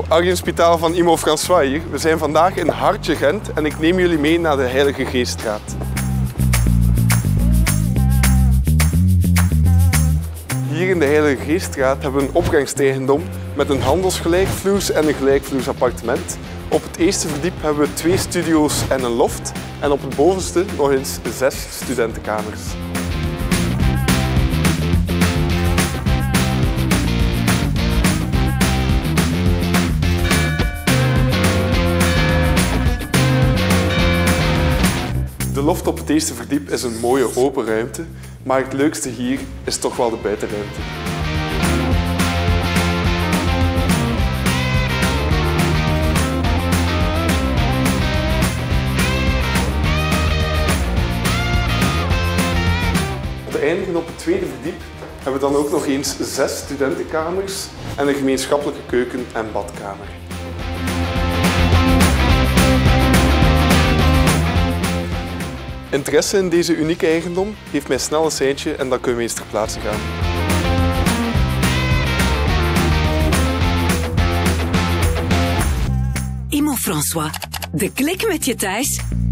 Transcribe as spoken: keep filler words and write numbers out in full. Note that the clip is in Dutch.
Arjen Spitaal van Imo François hier. We zijn vandaag in Hartje, Gent en ik neem jullie mee naar de Heilige Geeststraat. Hier in de Heilige Geeststraat hebben we een opgangseigendom met een handelsgelijkvloers en een gelijkvloers appartement. Op het eerste verdiep hebben we twee studio's en een loft en op het bovenste nog eens zes studentenkamers. De loft op het eerste verdiep is een mooie open ruimte, maar het leukste hier is toch wel de buitenruimte. Om te eindigen op het tweede verdiep hebben we dan ook nog eens zes studentenkamers en een gemeenschappelijke keuken en badkamer. Interesse in deze unieke eigendom? Geef mij snel een seintje en dan kunnen we eens ter plaatse gaan. Imo François, de klik met je thuis.